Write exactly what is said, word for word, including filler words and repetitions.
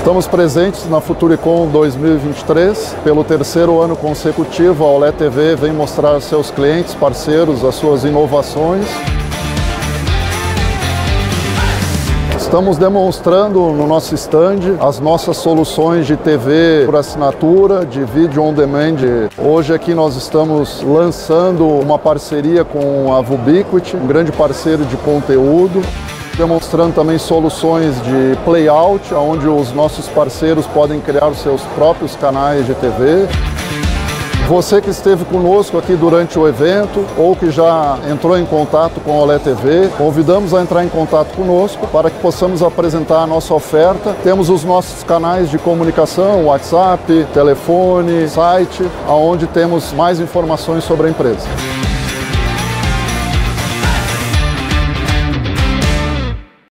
Estamos presentes na Futuricom dois mil e vinte e três. Pelo terceiro ano consecutivo, a Olé T V vem mostrar aos seus clientes, parceiros, as suas inovações. Estamos demonstrando no nosso stand as nossas soluções de T V por assinatura, de vídeo on demand. Hoje aqui nós estamos lançando uma parceria com a Vubiquity, um grande parceiro de conteúdo. Demonstrando também soluções de playout, onde os nossos parceiros podem criar os seus próprios canais de T V. Você que esteve conosco aqui durante o evento ou que já entrou em contato com a Olé T V, convidamos a entrar em contato conosco para que possamos apresentar a nossa oferta. Temos os nossos canais de comunicação, WhatsApp, telefone, site, onde temos mais informações sobre a empresa.